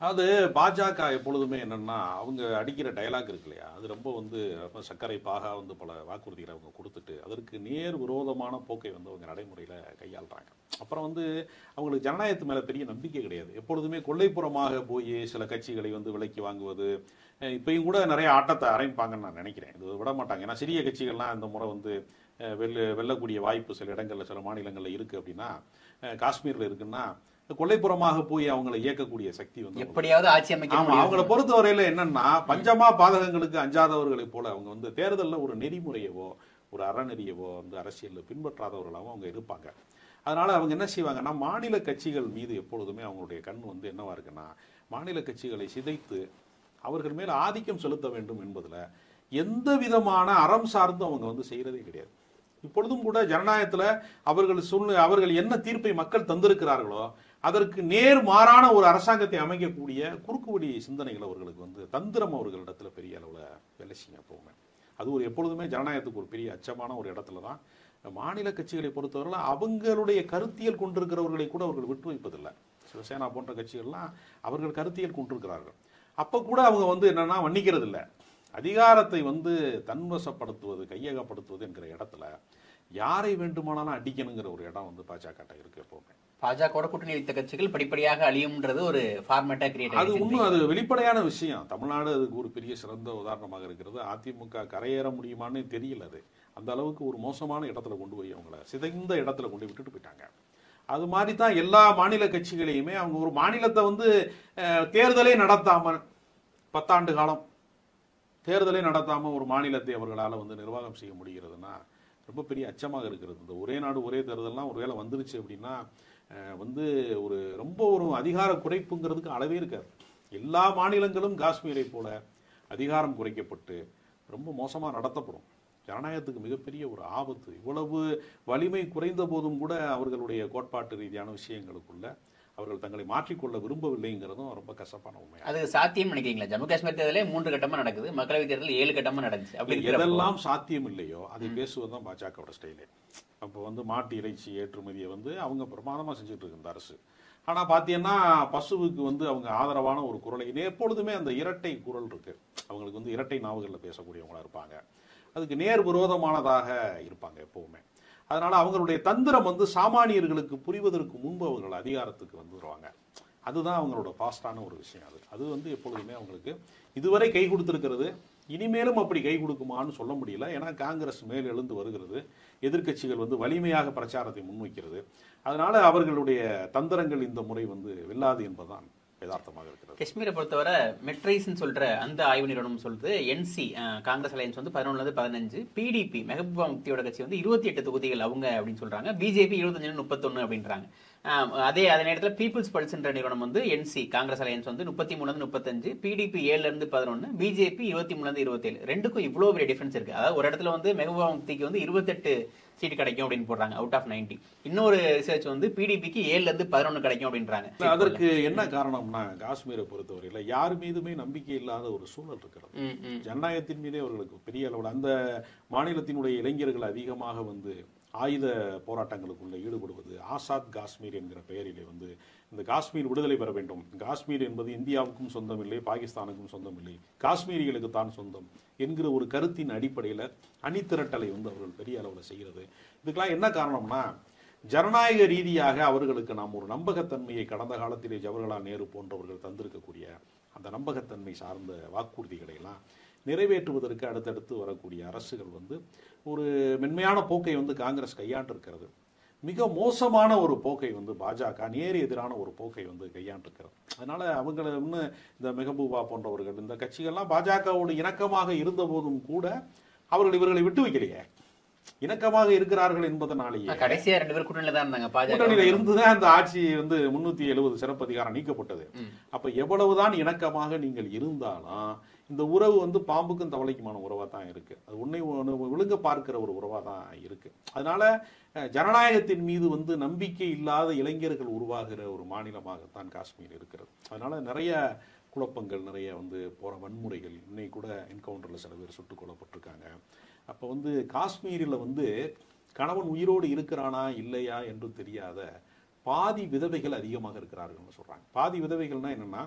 அது பாஜக எப்பொழுதுமே என்னன்னா அவங்க அடிக்கிற டயலாக் இருக்கு இல்லையா, அது ரொம்ப வந்து ரொம்ப சர்க்கரை பாகா வந்து பல வாக்குறுதிகளை அவங்க கொடுத்துட்டு அதற்கு நேர் விரோதமான போக்கை வந்து அவங்க நடைமுறையில கையாளுறாங்க. அப்புறம் வந்து அவங்களுக்கு ஜனநாயகத்து மேல பெரிய நம்பிக்கை கிடையாது. எப்பொழுதுமே கொள்ளைப்புறமாக போய் சில கட்சிகளை வந்து விலைக்கு வாங்குவது, இப்பயும் கூட நிறைய ஆட்டத்தை ஆரம்பிப்பாங்கன்னு நான் நினைக்கிறேன். இது விட மாட்டாங்க. ஏன்னா சிறிய கட்சிகள்லாம் இந்த முறை வந்து வெல்ல வெல்லக்கூடிய வாய்ப்பு சில இடங்கள்ல சில மாநிலங்கள்ல இருக்கு. அப்படின்னா காஷ்மீர்ல இருக்குன்னா கொள்ளைப்புறமாக போய் அவங்களை இயக்கக்கூடிய சக்தி வந்து எப்படியாவது ஆட்சி அமைக்க. ஆமா, அவங்களை பொறுத்தவரையில என்னன்னா பஞ்சமா பாதகங்களுக்கு அஞ்சாதவர்களை போல அவங்க வந்து தேர்தலில் ஒரு நெறிமுறையவோ ஒரு அறநெறியவோ வந்து அரசியலில் பின்பற்றாதவர்களாகவும் அவங்க இருப்பாங்க. அதனால அவங்க என்ன செய்வாங்கன்னா மாநில கட்சிகள் மீது எப்பொழுதுமே அவங்களுடைய கண் வந்து என்னவா இருக்குன்னா மாநில கட்சிகளை சிதைத்து அவர்கள் மேல் ஆதிக்கம் செலுத்த வேண்டும் என்பதுல எந்த விதமான அறம் சார்ந்து அவங்க வந்து செய்யறதே கிடையாது. இப்பொழுதும் கூட ஜனநாயகத்துல அவர்கள் சூழ்நிலை அவர்கள் என்ன தீர்ப்பை மக்கள் தந்திருக்கிறார்களோ அதற்கு நேர் மாறான ஒரு அரசாங்கத்தை அமைக்கக்கூடிய குறுக்குவழி சிந்தனைகள் அவர்களுக்கு வந்து தந்திரம் அவர்களிடத்துல பெரிய அளவுல வேலை செய்ய போகுமே. அது ஒரு எப்பொழுதுமே ஜனநாயகத்துக்கு ஒரு பெரிய அச்சமான ஒரு இடத்துல தான் மாநில கட்சிகளை பொறுத்தவரை அவங்களுடைய கருத்தியல் கொண்டிருக்கிறவர்களை கூட அவர்கள் விட்டு வைப்பதில்லை. சிவசேனா போன்ற கட்சிகள்லாம் அவர்கள் கருத்தியல் கொண்டிருக்கிறார்கள். அப்ப கூட அவங்க வந்து என்னன்னா மன்னிக்கிறது இல்லை. அதிகாரத்தை வந்து தன்வசப்படுத்துவது கையகப்படுத்துவது என்கிற இடத்துல யாரை வேண்டுமானாலும் அடிக்கணுங்கிற ஒரு இடம் வந்து பாஜக இருக்கு. எப்பவுமே பாஜக கூட்டணி வைத்த கட்சிகள் படிப்படியாக அழியும்ன்றது ஒரு ஃபார்மேட்டா கிரியேட் அது உண்மை, அது வெளிப்படையான விஷயம். தமிழ்நாடு அதுக்கு ஒரு பெரிய சிறந்த உதாரணமாக இருக்கிறது. அதிமுக கரையேற முடியுமான்னு தெரியல. அது அந்த அளவுக்கு ஒரு மோசமான இடத்துல கொண்டு போய் அவங்கள சிதைந்த இடத்துல கொண்டு விட்டுட்டு போயிட்டாங்க. அது மாதிரி தான் எல்லா மாநில கட்சிகளையுமே அவங்க ஒரு மாநிலத்தை வந்து தேர்தலே நடத்தாம பத்தாண்டு காலம் தேர்தலே நடத்தாம ஒரு மாநிலத்தை அவர்களால் வந்து நிர்வாகம் செய்ய முடிகிறதுனா ரொம்ப பெரிய அச்சமாக இருக்கிறது. இந்த ஒரே நாடு ஒரே தேர்தல்லாம் ஒரு வேளை வந்துருச்சு அப்படின்னா வந்து ஒரு ரொம்ப ஒரு அதிகார குறைப்புங்கிறதுக்கு அளவே இருக்காது. எல்லா மாநிலங்களும் காஷ்மீரை போல அதிகாரம் குறைக்கப்பட்டு ரொம்ப மோசமாக நடத்தப்படும். ஜனநாயகத்துக்கு மிகப்பெரிய ஒரு ஆபத்து. இவ்வளவு வலிமை குறைந்த போதும் கூட அவர்களுடைய கோட்பாட்டு ரீதியான விஷயங்களுக்குள்ள அவர்கள் தங்களை மாற்றிக்கொள்ள விரும்பவில்லைங்கிறதும் ரொம்ப கசப்பான உண்மை. அது சாத்தியம் நினைக்கிறீங்களா? ஜம்மு காஷ்மீர் தேர்தலே மூன்று கட்டமா நடக்குது, மக்களவை தேர்தல் ஏழு கட்டமா நடந்துச்சு. அப்படி எதெல்லாம் சாத்தியம் இல்லையோ அதை பேசுவதுதான் பாஜகவோட ஸ்டைலே. அப்போ வந்து மாட்டு இறைச்சி ஏற்றுமதியை வந்து அவங்க பிரமாதமா செஞ்சுட்டு இருக்கு இந்த அரசு. ஆனா பாத்தீங்கன்னா பசுவுக்கு வந்து அவங்க ஆதரவான ஒரு குரலை எப்பொழுதுமே அந்த இரட்டை குரல் இருக்கு. அவங்களுக்கு வந்து இரட்டை நாவுகள்ல பேசக்கூடியவங்களா இருப்பாங்க. அதுக்கு நேர் விரோதமானதாக இருப்பாங்க எப்பவுமே. அதனால அவங்களுடைய தந்திரம் வந்து சாமானியர்களுக்கு புரிவதற்கு முன்பு அவர்கள் அதிகாரத்துக்கு வந்துடுவாங்க. அதுதான் அவங்களோட பாஸ்டான ஒரு விஷயம். அது அது வந்து எப்பொழுதுமே அவங்களுக்கு இதுவரை கை கொடுத்திருக்கிறது. இனிமேலும் அப்படி கை கொடுக்குமான்னு சொல்ல முடியல. ஏன்னா காங்கிரஸ் மேல் எழுந்து வருகிறது, எதிர்கட்சிகள் வந்து வலிமையாக பிரச்சாரத்தை முன்வைக்கிறது. அதனால அவர்களுடைய தந்திரங்கள் இந்த முறை வந்து வெல்லாது என்பதுதான் யதார்த்தமாக இருக்கிறது. காஷ்மீரை பொறுத்தவரை மெட்ரைஸ்ன்னு சொல்ற அந்த ஆய்வு நிறுவனம் சொல்றது என்சி காங்கிரஸ் அலையன்ஸ் வந்து பதினொன்னுல பதினஞ்சு, பிடிபி மெஹபூபா முஃப்தியோட கட்சி வந்து இருபத்தி எட்டு தொகுதிகள் அவங்க அப்படின்னு சொல்றாங்க, பிஜேபி இருபத்தஞ்சு முப்பத்தொன்னு அப்படின்றாங்க. அதே அதே நேரத்தில் பீப்புள்ஸ் பல்ஸ்ன்ற நிறுவனம் வந்து என்சி காங்கிரஸ் அலையன்ஸ் வந்து முப்பத்தி மூணுல இருந்து முப்பத்தஞ்சு, பிடிபி ஏழுல இருந்து பதினொன்னு, பிஜேபி இருபத்தி மூணுல இருந்து இருபத்தி ஏழு. ரெண்டுக்கும் இவ்வளவு பெரிய டிஃபரன்ஸ் இருக்கு. அதாவது ஒரு இடத்துல வந்து மெஹபூபா முஃப்திக்கு வந்து இருபத்தெட்டு சீட் கிடைக்கும் அப்படின்னு போடுறாங்க அவுட் ஆஃப் நைன்டி. இன்னொரு ரிசர்ச் வந்து பிடிபிக்கு ஏழுல இருந்து பதினொன்னு கிடைக்கும் அப்படின்றாங்க. அதற்கு என்ன காரணம்னா காஷ்மீரை பொறுத்தவரையில யார் மீதுமே நம்பிக்கை இல்லாத ஒரு சூழல் இருக்கிறது. ஜனநாயகத்தின் மீதே அவர்களுக்கு பெரிய அளவில் அந்த மாநிலத்தினுடைய இளைஞர்கள் அதிகமாக வந்து ஆயுத போராட்டங்களுக்குள்ள ஈடுபடுவது, ஆசாத் காஷ்மீர் என்கிற பெயரிலே வந்து இந்த காஷ்மீர் விடுதலை பெற வேண்டும், காஷ்மீர் என்பது இந்தியாவுக்கும் சொந்தம் இல்லை, பாகிஸ்தானுக்கும் சொந்தம் இல்லை, காஷ்மீரிகளுக்கு தான் சொந்தம் என்கிற ஒரு கருத்தின் அடிப்படையில் அணிதிரட்டலை வந்து அவர்கள் பெரிய அளவில் செய்கிறது. இதுக்கெல்லாம் என்ன காரணம்னா ஜனநாயக ரீதியாக அவர்களுக்கு நாம் ஒரு நம்பகத்தன்மையை கடந்த காலத்திலே ஜவஹர்லால் நேரு போன்றவர்கள் தந்திருக்கக்கூடிய அந்த நம்பகத்தன்மை சார்ந்த வாக்குறுதிகளை எல்லாம் நிறைவேற்றுவதற்கு அடுத்தடுத்து வரக்கூடிய அரசுகள் வந்து ஒரு மென்மையான போக்கை வந்து காங்கிரஸ் கையாண்டிருக்கிறது. மிக மோசமான ஒரு போக்கை வந்து பாஜக நேர் எதிரான ஒரு போக்கை வந்து கையாண்டிருக்கிறது. அதனால அவங்களை இன்னும் இந்த மெஹபூபா போன்றவர்கள் இந்த கட்சிகள்லாம் பாஜகவோடு இணக்கமாக இருந்த போதும் கூட அவர்கள் இவர்களை விட்டு வைக்கலையே. இணக்கமாக இருக்கிறார்கள் என்பதனாலேயே கடைசியா ரெண்டு பேரும் கூட்டணியில தான் இருந்தாங்க. கூட்டணியில இருந்துதான் அந்த ஆட்சி வந்து முன்னூத்தி எழுபது சிறப்பு அதிகாரம் நீக்கப்பட்டது. அப்ப எவ்வளவுதான் இணக்கமாக நீங்கள் இருந்தாலும் இந்த உறவு வந்து பாம்புக்கும் தவளைக்குமான உறவா தான் இருக்கு. அது உன்னை விழுங்க பார்க்கிற ஒரு உறவா தான் இருக்கு. அதனால ஜனநாயகத்தின் மீது வந்து நம்பிக்கை இல்லாத இளைஞர்கள் உருவாகிற ஒரு மாநிலமாகத்தான் காஷ்மீர் இருக்கிறது. அதனால நிறைய குழப்பங்கள், நிறைய வந்து போற வன்முறைகள், இன்னைக்கு கூட என்கவுண்டர்ல சில பேர் சுட்டுக் கொல்லப்பட்டிருக்காங்க. அப்ப வந்து காஷ்மீரில் வந்து கணவன் உயிரோடு இருக்கிறானா இல்லையா என்று தெரியாத பாதி விதவைகள் அதிகமாக இருக்கிறார்கள் சொல்றாங்க. பாதி விதவைகள்னா என்னன்னா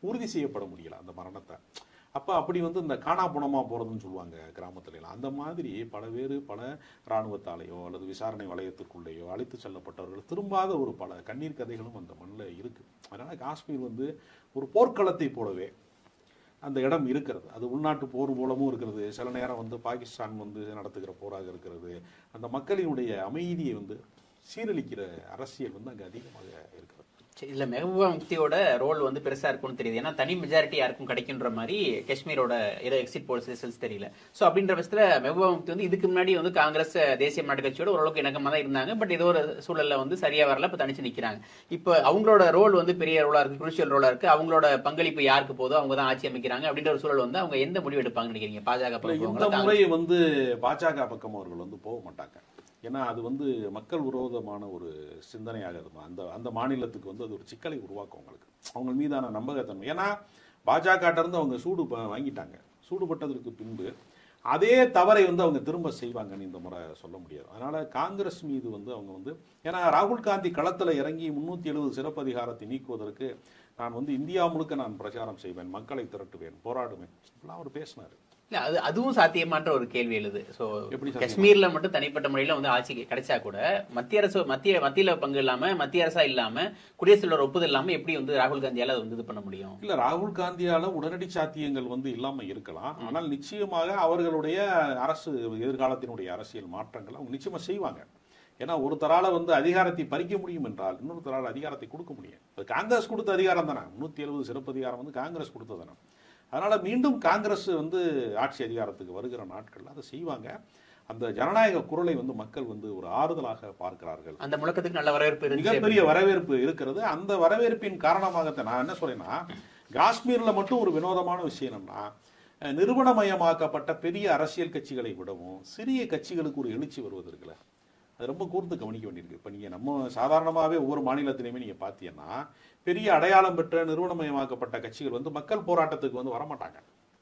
உறுதி செய்யப்பட முடியல அந்த மரணத்தை. அப்போ அப்படி வந்து இந்த காணாப்புணமா போகிறதுன்னு சொல்லுவாங்க கிராமத்துலலாம். அந்த மாதிரி பல பேர் பல இராணுவத்தாலேயோ அல்லது விசாரணை வளையத்துக்குள்ளேயோ அழைத்து செல்லப்பட்டவர்கள் திரும்பாத ஒரு பல கண்ணீர் கதைகளும் அந்த மண்ணில் இருக்குது. அதனால் காஷ்மீர் வந்து ஒரு போர்க்களத்தை போலவே அந்த இடம் இருக்கிறது. அது உள்நாட்டு போர் மூலமும் இருக்கிறது, சில நேரம் வந்து பாகிஸ்தான் வந்து நடத்துகிற போராக இருக்கிறது. அந்த மக்களினுடைய அமைதியை வந்து சீரழிக்கிற அரசியல் வந்து அங்கே அதிகமாக இருக்கிறது. இதுல மெஹபூபா முஃப்தியோட ரோல் வந்து பெருசா இருக்கும்னு தெரியுது. ஏன்னா தனி மெஜாரிட்டி யாருக்கும் கிடைக்குன்ற மாதிரி காஷ்மீரோட ஏதோ எக்ஸிட் போல்ஸ் ரிசல்ட்ஸ் தெரியல. ஸோ அப்படின்ற பட்சத்தில் மெஹபூபா முஃப்தி வந்து இதுக்கு முன்னாடி வந்து காங்கிரஸ் தேசிய மாநாட்டு கட்சியோட ஓரளவுக்கு இணக்கமாக தான் இருந்தாங்க. பட் ஏதோ ஒரு சூழல்ல வந்து சரியா வரல, இப்போ தனிச்சு நிற்கிறாங்க. இப்போ அவங்களோட ரோல் வந்து பெரிய ரோலா இருக்கு, குரூஷியல் ரோலா இருக்கு. அவங்களோட பங்களிப்பு யாருக்கு போதோ அவங்க தான் ஆட்சி அமைக்கிறாங்க அப்படின்ற ஒரு சூழல் வந்து அவங்க எந்த முடிவு எடுப்பாங்கன்னு நினைக்கிறீங்க? பாஜக இந்த முறை வந்து பாஜக பக்கம் அவர்கள் வந்து போக மாட்டாங்க. ஏன்னா அது வந்து மக்கள் விரோதமான ஒரு சிந்தனையாக இருக்கும். அந்த அந்த மாநிலத்துக்கு வந்து அது ஒரு சிக்கலை உருவாக்கும் அவங்களுக்கு, அவங்க மீதான நம்பகத்தன்மை. ஏன்னா பாஜக இருந்து அவங்க சூடு வாங்கிட்டாங்க. சூடுபட்டதற்கு பின்பு அதே தவறை வந்து அவங்க திரும்ப செய்வாங்கன்னு இந்த முறை சொல்ல முடியாது. அதனால காங்கிரஸ் மீது வந்து அவங்க வந்து, ஏன்னா ராகுல் காந்தி களத்தில் இறங்கி முன்னூத்தி எழுபது சிறப்பு அதிகாரத்தை நீக்குவதற்கு நான் வந்து இந்தியா முழுக்க நான் பிரச்சாரம் செய்வேன், மக்களை திரட்டுவேன், போராடுவேன் இப்படிலாம் அவர் பேசினாரு. இல்ல அது அதுவும் சாத்தியமான்ற ஒரு கேள்வி எழுது. சோ காஷ்மீர்ல மட்டும் தனிப்பட்ட முறையில வந்து ஆட்சி கிடைச்சா கூட மத்திய அரசு மத்திய மத்தியில பங்கு இல்லாம, மத்திய அரசா இல்லாம, குடியரசுத் தலைவர் ஒப்புதல் இல்லாம எப்படி வந்து ராகுல் காந்தியால வந்து இது பண்ண முடியும்? இல்ல ராகுல் காந்தியால உடனடி சாத்தியங்கள் வந்து இல்லாம இருக்கலாம். ஆனால் நிச்சயமாக அவர்களுடைய அரசு எதிர்காலத்தினுடைய அரசியல் மாற்றங்கள் அவங்க நிச்சயமா செய்வாங்க. ஏன்னா ஒரு தரால வந்து அதிகாரத்தை பறிக்க முடியும் என்றால் இன்னொரு தரால அதிகாரத்தை கொடுக்க முடியும். காங்கிரஸ் கொடுத்த அதிகாரம் தானே, முன்னூத்தி எழுபது சிறப்பு அதிகாரம் வந்து காங்கிரஸ் கொடுத்ததானே. அதனால மீண்டும் காங்கிரஸ் வந்து ஆட்சி அதிகாரத்துக்கு வருகிற நாட்கள் அதை செய்வாங்க. அந்த ஜனநாயக குரலை வந்து மக்கள் வந்து ஒரு ஆறுதலாக பார்க்கிறார்கள். அந்த முழக்கத்துக்கு நல்ல வரவேற்பு, மிகப்பெரிய வரவேற்பு இருக்கிறது. அந்த வரவேற்பின் காரணமாகத்தான் நான் என்ன சொல்றேன்னா, காஷ்மீர்ல மட்டும் ஒரு வினோதமான விஷயம் என்னன்னா, நிறுவனமயமாக்கப்பட்ட பெரிய அரசியல் கட்சிகளை விடவும் சிறிய கட்சிகளுக்கு ஒரு எழுச்சி வருவது இருக்குல்ல, அது ரொம்ப கூர்ந்து கவனிக்க வேண்டியிருக்கு. இப்போ நீங்கள் நம்ம சாதாரணமாகவே ஒவ்வொரு மாநிலத்திலையுமே நீங்கள் பார்த்தீங்கன்னா பெரிய அடையாளம் பெற்ற நிறுவனமயமாக்கப்பட்ட கட்சிகள் வந்து மக்கள் போராட்டத்துக்கு வந்து வரமாட்டாங்க.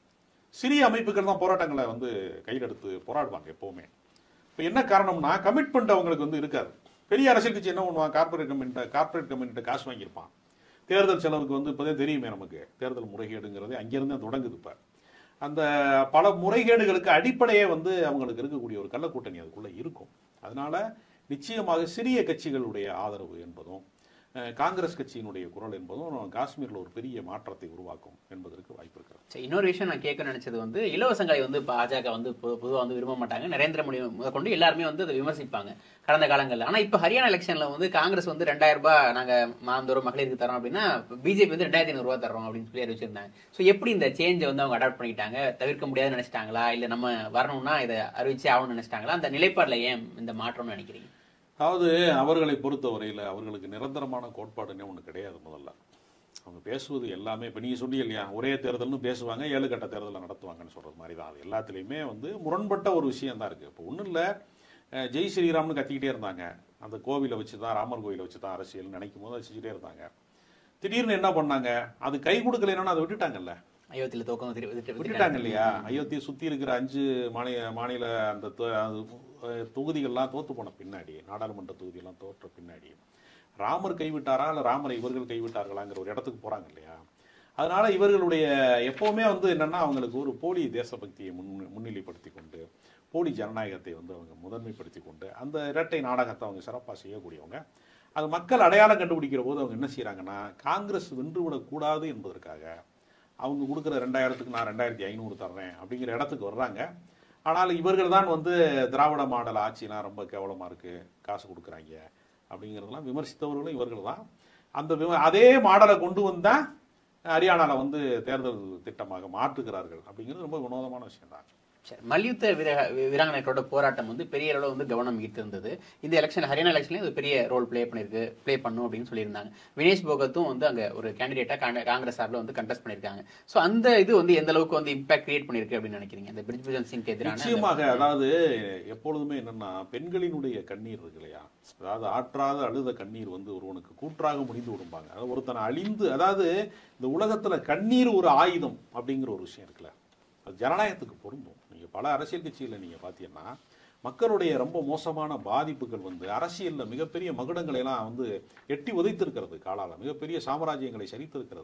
சிறிய அமைப்புகள் தான் போராட்டங்களை வந்து கையில் எடுத்து போராடுவாங்க எப்போவுமே. இப்போ என்ன காரணம்னா, கமிட்மெண்ட் அவங்களுக்கு வந்து இருக்காது. பெரிய அரசியல் கட்சி என்ன பண்ணுவாங்க, கார்பரேட் கம்பெனிட்ட கார்பரேட் கம்பெனிட்ட காசு வாங்கியிருப்பான். தேர்தல் செலவுக்கு வந்து இப்போதே தெரியுமே நமக்கு, தேர்தல் முறைகேடுங்கிறது அங்கேருந்து தொடங்குது. இப்போ அந்த பல முறைகேடுகளுக்கு அடிப்படையே வந்து அவங்களுக்கு இருக்கக்கூடிய ஒரு கள்ளக்கூட்டணி அதுக்குள்ளே இருக்கும். அதனால நிச்சயமாக சிறிய கட்சிகளுடைய ஆதரவு என்பதும் காங்கிரஸ் கட்சியினுடைய குரல் என்பதும் காஷ்மீரில் ஒரு பெரிய மாற்றத்தை உருவாக்கும் என்பதற்கு வாய்ப்பு இருக்கிறது. இன்னொரு விஷயம் நான் கேட்க நினைச்சது வந்து, இலவசங்களை வந்து பாஜக வந்து பொதுவாக வந்து விரும்ப மாட்டாங்க. நரேந்திர மோடி முதற்கொண்டு எல்லாருமே வந்து அதை விமர்சிப்பாங்க கடந்த காலங்களில். ஆனால் இப்போ ஹரியானா எலெக்ஷன்ல வந்து காங்கிரஸ் வந்து ரெண்டாயிரம் ரூபாய் நாங்கள் மாதந்தோறும் மகளிருக்கு தரோம் அப்படின்னா, பிஜேபி வந்து ரெண்டாயிரத்தி ஐநூறு ரூபாய் தரோம் அப்படின்னு சொல்லி அறிவிச்சிருந்தாங்க. ஸோ எப்படி இந்த சேஞ்சை வந்து அவங்க அடாப்ட் பண்ணிட்டாங்க? தவிர்க்க முடியாதுன்னு நினைச்சிட்டாங்களா, இல்லை நம்ம வரணும்னா இதை அறிவிச்சே ஆகணும்னு நினைச்சிட்டாங்களா? அந்த நிலைப்பாடில் ஏன் இந்த மாற்றம்னு நினைக்கிறீங்க? அதாவது அவர்களை பொறுத்தவரையில் அவர்களுக்கு நிரந்தரமான கோட்பாடுன்னே ஒன்று கிடையாது. முதல்ல அவங்க பேசுவது எல்லாமே, இப்போ நீங்கள் சொன்னீங்க இல்லையா, ஒரே தேர்தல்னு பேசுவாங்க, ஏழு கட்ட தேர்தலை நடத்துவாங்கன்னு சொல்கிறது மாதிரி தான். அது எல்லாத்துலேயுமே வந்து முரண்பட்ட ஒரு விஷயம் தான் இருக்குது. இப்போ ஒன்றும் இல்லை, ஜெய் ஸ்ரீராம்னு கத்திக்கிட்டே இருந்தாங்க. அந்த கோவிலை வச்சு தான், ராமர் கோவிலை வச்சு தான் அரசியல் நினைக்கும் போது அதை செஞ்சுட்டே இருந்தாங்க. திடீர்னு என்ன பண்ணாங்க, அது கை கொடுக்கலன்னா அதை விட்டுட்டாங்கல்ல, அயோத்தியில் தோக்கம் விட்டுட்டாங்க இல்லையா. அயோத்தியை சுற்றி இருக்கிற அஞ்சு மாநில மாநில அந்த தொகுதிகள்லாம் தோத்து போன பின்னாடி, நாடாளுமன்ற தொகுதியெல்லாம் தோற்ற பின்னாடி ராமர் கைவிட்டாரா இல்லை ராமரை இவர்கள் கைவிட்டார்களாங்கிற ஒரு இடத்துக்கு போகிறாங்க இல்லையா. அதனால இவர்களுடைய எப்போவுமே வந்து என்னென்னா, அவங்களுக்கு ஒரு போலி தேசபக்தியை முன் முன்னிலைப்படுத்தி கொண்டு, போலி ஜனநாயகத்தை வந்து அவங்க முதன்மைப்படுத்தி கொண்டு அந்த இரட்டை நாடகத்தை அவங்க சிறப்பாக செய்யக்கூடியவங்க. அது மக்கள் அடையாளம் கண்டுபிடிக்கிற போது அவங்க என்ன செய்கிறாங்கன்னா, காங்கிரஸ் வென்றுவிடக்கூடாது என்பதற்காக அவங்க கொடுக்குற ரெண்டாயிரத்துக்கு நான் ரெண்டாயிரத்தி ஐநூறு தர்றேன் அப்படிங்கிற இடத்துக்கு வர்றாங்க. ஆனால் இவர்கள் தான் வந்து திராவிட மாடல் ஆட்சிலாம் ரொம்ப கேவலமாக இருக்குது, காசு கொடுக்குறாங்க அப்படிங்கிறதெல்லாம் விமர்சித்தவர்களும் இவர்கள் தான். அந்த அதே மாடலை கொண்டு வந்தால் ஹரியானாவில் வந்து தேர்தல் திட்டமாக மாற்றுகிறார்கள் அப்படிங்கிறது ரொம்ப வினோதமான விஷயம் தான். சரி, மல்யுத்த வீர வீராங்கனைகளோட போராட்டம் வந்து பெரிய அளவில் வந்து கவனம் ஈர்த்திருந்தது. இந்த எலெக்ஷன், ஹரியானா எலெக்ஷன்லேயும் அது பெரிய ரோல் பிளே பண்ணியிருக்கு, பிளே பண்ணும் அப்படின்னு சொல்லியிருந்தாங்க. வினேஷ் போகத்தும் வந்து அங்கே ஒரு கேண்டிடேட்டாக காங்கிரஸ் சார்பில் வந்து கண்டெஸ்ட் பண்ணியிருக்காங்க. ஸோ அந்த இது வந்து எந்த அளவுக்கு வந்து இம்பாக்ட் கிரியேட் பண்ணியிருக்கு அப்படின்னு நினைக்கிறீங்க இந்த பிரிஜ்பூஷன் சிங் எதிரான? நிச்சயமாக. அதாவது எப்பொழுதுமே என்னன்னா, பெண்களினுடைய கண்ணீர் இருக்கு இல்லையா, அதாவது ஆற்றாத அழுத கண்ணீர் வந்து ஒருவனுக்கு கூற்றாக முடிந்து விடும்பாங்க. அதாவது ஒருத்தனை அழிந்து, அதாவது இந்த உலகத்துல கண்ணீர் ஒரு ஆயுதம் அப்படிங்கிற ஒரு விஷயம் இருக்குல்ல, அது ஜனநாயகத்துக்கு பொருந்தும். நீங்கள் பல அரசியல் கட்சிகளில் நீங்கள் பார்த்தீங்கன்னா, மக்களுடைய ரொம்ப மோசமான பாதிப்புகள் வந்து அரசியலில் மிகப்பெரிய மகுடங்களை எல்லாம் வந்து எட்டி உதைத்திருக்கிறது. காலால் மிகப்பெரிய சாம்ராஜ்யங்களை சரித்திருக்கிறது.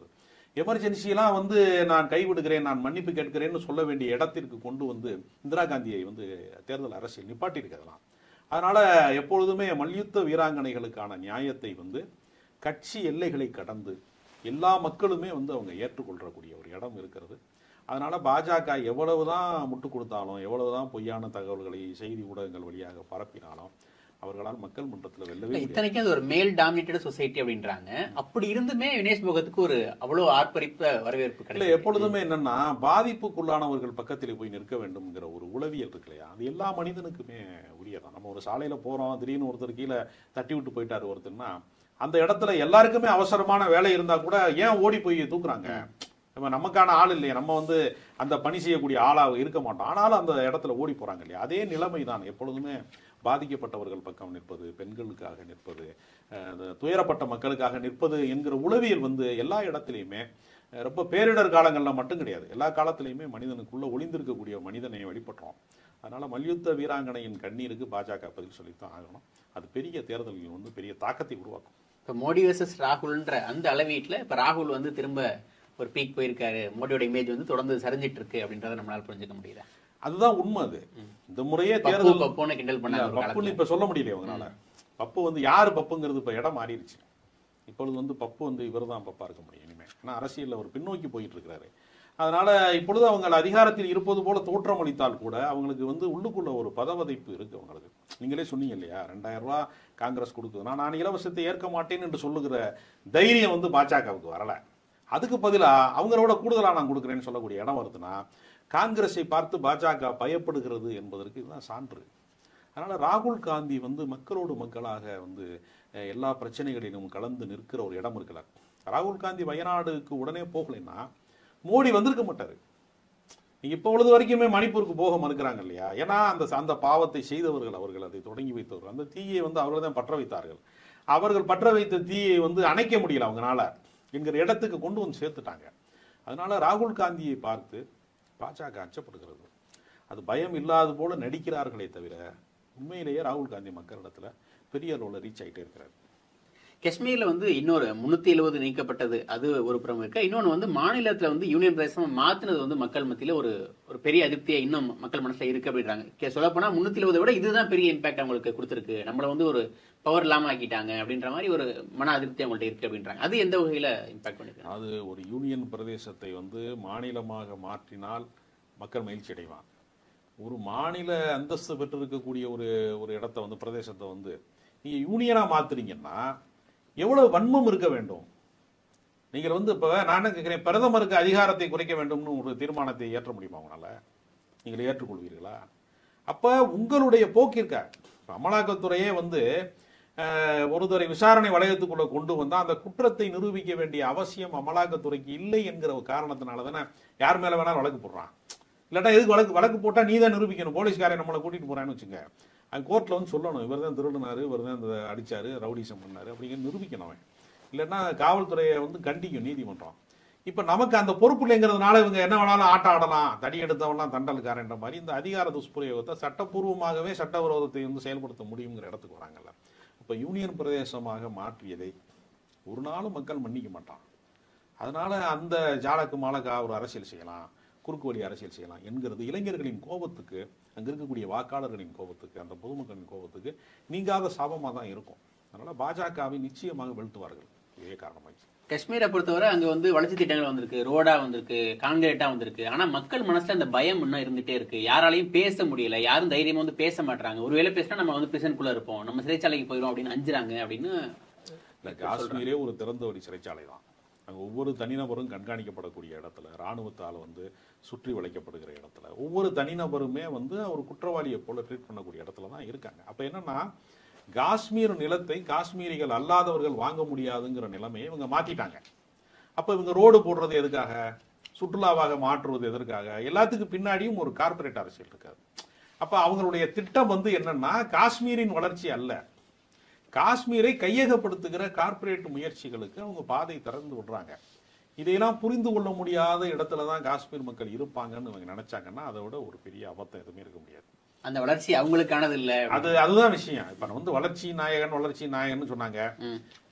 எமர்ஜென்சியெல்லாம் வந்து நான் கைவிடுகிறேன், நான் மன்னிப்பு கேட்கிறேன்னு சொல்ல வேண்டிய இடத்திற்கு கொண்டு வந்து இந்திரா காந்தியை வந்து தேர்தல் அரசியல் நிப்பாட்டியிருக்கலாம். அதனால எப்பொழுதுமே மல்யுத்த வீராங்கனைகளுக்கான நியாயத்தை வந்து கட்சி எல்லைகளை கடந்து எல்லா மக்களுமே வந்து அவங்க ஏற்றுக்கொள்ளக்கூடிய ஒரு இடம் இருக்கிறது. அதனால பாஜக எவ்வளவுதான் முட்டு கொடுத்தாலும், எவ்வளவுதான் பொய்யான தகவல்களை செய்தி ஊடகங்கள் வழியாக பரப்பினாலும் அவர்களால் மக்கள் மன்றத்தில் வெல்லவே. இத்தனைக்கும் அது ஒரு மேல் டாமினேட்டட் சொசைட்டி அப்படின்றாங்க. அப்படி இருந்துமே வினேஷ் போகத்துக்கு ஒரு அவ்வளவு ஆர்ப்பரிப்ப வரவேற்பு கிடையாது. எப்பொழுதுமே என்னன்னா பாதிப்புக்குள்ளானவர்கள் பக்கத்தில் போய் நிற்க வேண்டும்ங்கிற ஒரு உளவியல் இருக்கு இல்லையா, அது எல்லா மனிதனுக்குமே உரியதான். நம்ம ஒரு சாலையில போறோம், திடீர்னு ஒருத்தர் கீழே தட்டி விட்டு போயிட்டாரு ஒருத்தர்னா, அந்த இடத்துல எல்லாருக்குமே அவசரமான வேலை இருந்தா கூட ஏன் ஓடி போய் தூக்குறாங்க? நம்ம நமக்கான ஆள் இல்லையா, நம்ம வந்து அந்த பணி செய்யக்கூடிய ஆளாக இருக்க மாட்டோம், ஆனாலும் அந்த இடத்துல ஓடி போறாங்க இல்லையா. அதே நிலைமை தான் எப்பொழுதுமே பாதிக்கப்பட்டவர்கள் பக்கம் நிற்பது, பெண்களுக்காக நிற்பது, துயரப்பட்ட மக்களுக்காக நிற்பது என்கிற உளவியல் வந்து எல்லா இடத்துலையுமே, ரொம்ப பேரிடர் காலங்களில் மட்டும் கிடையாது, எல்லா காலத்திலையுமே மனிதனுக்குள்ள ஒளிந்திருக்கக்கூடிய மனிதனை வெளிப்பற்றோம். அதனால மல்யுத்த வீராங்கனையின் கண்ணீருக்கு பாஜக பதில் சொல்லித்தான் ஆகணும். அது பெரிய தேர்தலில் வந்து பெரிய தாக்கத்தை உருவாக்கும். இப்போ மோடி வர்சஸ் ராகுல்ன்ற அந்த அளவீட்டில் இப்போ ராகுல் வந்து திரும்ப ஒரு பீக் போயிருக்காரு, மோடியோட இமேஜ் வந்து தொடர்ந்து சரிஞ்சிட்டு இருக்கு அப்படின்றத நம்மளால புரிஞ்சுக்க முடியல. அதுதான் உண்மை. அது இந்த முறையே தேர்தல் பப்புன்னு கிண்டல் பண்ணாங்க, பப்புன்னு இப்ப சொல்ல முடியல அவங்களால. பப்பு வந்து யாரு பப்புங்கிறது இப்ப இடம் மாறிடுச்சு. இப்பொழுது வந்து பப்பு வந்து இவர் தான் பப்பா இருக்க முடியும் இனிமே. ஏன்னா அரசியல்ல ஒரு பின்னோக்கி போயிட்டு இருக்கிறாரு. அதனால இப்பொழுது அவங்க அதிகாரத்தில் இருப்பது போல தோற்றம் அளித்தால் கூட அவங்களுக்கு வந்து உள்ளுக்குள்ள ஒரு பதவதைப்பு இருக்கு அவங்களுக்கு. நீங்களே சொன்னீங்க இல்லையா, ரெண்டாயிரம் ரூபாய் காங்கிரஸ் கொடுக்குதுன்னா நான் இலவசத்தை ஏற்க மாட்டேன் என்று சொல்லுகிற தைரியம் வந்து பாஜகவுக்கு வரல. அதுக்கு பதிலா அவங்களோட கூடுதலா நான் கொடுக்குறேன்னு சொல்லக்கூடிய இடம் வருதுன்னா காங்கிரஸை பார்த்து பாஜக பயப்படுகிறது என்பதற்கு இதுதான் சான்று. அதனால ராகுல் காந்தி வந்து மக்களோடு மக்களாக வந்து எல்லா பிரச்சனைகளிலும் கலந்து நிற்கிற ஒரு இடம் இருக்கிறார். ராகுல் காந்தி வயநாடுக்கு உடனே போகலைன்னா மோடி வந்திருக்க மாட்டாரு. இப்ப பொழுது வரைக்குமே மணிப்பூருக்கு போக மறுக்கிறாங்க இல்லையா, ஏன்னா அந்த அந்த பாவத்தை செய்தவர்கள், அவர்கள் அதை தொடங்கி வைத்தவர்கள், அந்த தீயை வந்து அவர்கள் தான் பற்ற வைத்தார்கள். அவர்கள் பற்ற வைத்த தீயை வந்து அணைக்க முடியல அவங்களால என்கிற இடத்துக்கு கொண்டு வந்து சேர்த்துட்டாங்க. அதனால ராகுல் காந்தியை பார்த்து பாஜக அச்சப்படுகிறது. அது பயம் இல்லாத போல நடிக்கிறார்களே தவிர உண்மையிலேயே ராகுல் காந்தி மக்களிடத்துல பெரிய ரோல ரீச் ஆகிட்டே இருக்கிறார். காஷ்மீர்ல வந்து இன்னொரு முன்னூத்தி எழுபது நீக்கப்பட்டது, அது ஒரு புறம் இருக்க. இன்னொன்னு வந்து மாநிலத்துல வந்து யூனியன் பிரதேசம் மாத்தினது வந்து மக்கள் மத்தியில ஒரு ஒரு பெரிய அதிருப்தியா இன்னும் மக்கள் மனசுல இருக்கு அப்படின்றாங்க. சொல்ல போனா முன்னூத்தி எழுபதை விட இதுதான் பெரிய இம்பாக்ட் அவங்களுக்கு கொடுத்துருக்கு, நம்மள வந்து ஒரு பவர் இல்லாம ஆக்கிட்டாங்க அப்படின்ற மாதிரி ஒரு மன அதிருப்தி அவங்கள்ட்ட இருக்கு அப்படின்றாங்க. அது எந்த வகையில இம்பாக்ட் பண்ணிருக்கு? அது ஒரு யூனியன் பிரதேசத்தை வந்து மாநிலமாக மாற்றினால் மக்கள் மகிழ்ச்சி அடைவான். ஒரு மாநில அந்தஸ்து பெற்றிருக்கக்கூடிய ஒரு ஒரு இடத்தை வந்து பிரதேசத்தை வந்து நீங்க யூனியனா மாத்துறீங்கன்னா எவ்வளவு வன்மம் இருக்க வேண்டும். நீங்கள் வந்து இப்ப நான் கேட்கிறேன், பிரதமருக்கு அதிகாரத்தை குறைக்க வேண்டும்னு ஒரு தீர்மானத்தை ஏற்ற முடியுமா உங்களால? நீங்கள் ஏற்றுக்கொள்வீர்களா? அப்ப உங்களுடைய போக்கிற்க அமலாக்கத்துறையே வந்து ஒருத்தரை விசாரணை வளையத்துக்குள்ள கொண்டு வந்தா அந்த குற்றத்தை நிரூபிக்க வேண்டிய அவசியம் அமலாக்கத்துறைக்கு இல்லை என்கிற ஒரு காரணத்தினால தானே யார் மேல வேணாலும் வழக்கு போடுறான். இல்லாட்டா எதுக்கு வழக்கு வழக்கு போட்டா நீ தான் நிரூபிக்கணும். போலீஸ்காரன் நம்மளை கூட்டிட்டு போறான்னு வச்சுங்க, அது கோர்ட்ல வந்து சொல்லணும், இவர் தான் திருடினாரு, இவர் தான் இந்த அடிச்சாரு, ரவுடிசம் பண்ணாரு அப்படிங்கிற நிரூபிக்கணும் அவன். இல்லைன்னா காவல்துறையை வந்து கண்டிக்கும் நீதிமன்றம். இப்ப நமக்கு அந்த பொறுப்பு இல்லைங்கிறதுனால இவங்க என்ன வேணாலும் ஆட்டம் ஆடலாம், தடி எடுத்தவெல்லாம் தண்டலுக்காரன்ற மாதிரி இந்த அதிகார துஷ்பிரயோகத்தை சட்டப்பூர்வமாகவே சட்டவிரோதத்தை வந்து செயல்படுத்த முடியுங்கிற இடத்துக்கு வராங்கல்ல. இப்ப யூனியன் பிரதேசமாக மாற்றியதை ஒரு நாளும் மக்கள் மன்னிக்க மாட்டான். அதனால அந்த ஜாலக்கு மாலக்கா ஒரு அரசியல் செய்யலாம், குறுக்கு வழி அரசியல் செய்யலாம் என்கிறது இளைஞர்களின் கோபத்துக்கு, அங்க இருக்கக்கூடிய வாக்காளர்களின் கோபத்துக்கு, அந்த பொதுமக்களின் கோபத்துக்கு நீங்காத சாபமா தான் இருக்கும். அதனால பாஜகவை நிச்சயமாக வெளுத்துவார்கள். இதே காரணமாச்சு. காஷ்மீரை பொறுத்தவரை அங்க வந்து வளர்ச்சி திட்டங்கள் வந்திருக்கு, ரோடா வந்திருக்கு, காங்கிரீட்டா வந்திருக்கு. ஆனா மக்கள் மனசுல அந்த பயம் இன்னும் இருந்துட்டே இருக்கு. யாராலையும் பேச முடியல, யாரும் தைரியமா வந்து பேச மாட்டாங்க. ஒருவேளை பேசினா நம்ம வந்து பிரிசனுக்குள்ள இருப்போம், நம்ம சிறைச்சாலைக்கு போயிடும் அப்படின்னு அஞ்சுறாங்க அப்படின்னு. காஷ்மீரே ஒரு திறந்த வழி சிறைச்சாலை தான். அங்கே ஒவ்வொரு தனிநபரும் கண்காணிக்கப்படக்கூடிய இடத்துல, இராணுவத்தால் வந்து சுற்றி வளைக்கப்படுகிற இடத்துல, ஒவ்வொரு தனிநபருமே வந்து ஒரு குற்றவாளியை போல ட்ரீட் பண்ணக்கூடிய இடத்துல தான் இருக்காங்க. அப்ப என்னன்னா காஷ்மீர் நிலத்தை காஷ்மீரிகள் அல்லாதவர்கள் வாங்க முடியாதுங்கிற நிலைமையை இவங்க மாத்திட்டாங்க. அப்ப இவங்க ரோடு போடுறது எதுக்காக, சுற்றுலாவாக மாற்றுவது எதற்காக, எல்லாத்துக்கும் பின்னாடியும் ஒரு கார்பரேட் அரசியல் இருக்காது. அப்ப அவங்களுடைய திட்டம் வந்து என்னன்னா காஷ்மீரின் வளர்ச்சி அல்ல, காஷ்மீரை கையகப்படுத்துகிற கார்பரேட் முயற்சிகளுக்கு அவங்க பாதை திறந்து விடுறாங்க. இதையெல்லாம் புரிந்து கொள்ள முடியாத இடத்துலதான் காஷ்மீர் மக்கள் இருப்பாங்கன்னு அவங்க நினைச்சாங்கன்னா அதை விட ஒரு பெரிய அபத்தம் எதுவுமே இருக்க முடியாது. அந்த வளர்ச்சி அவங்களுக்கானது இல்ல, அது அதுதான் விஷயம். இப்ப வந்து வளர்ச்சி நாயகன் வளர்ச்சி நாயகன் சொன்னாங்க.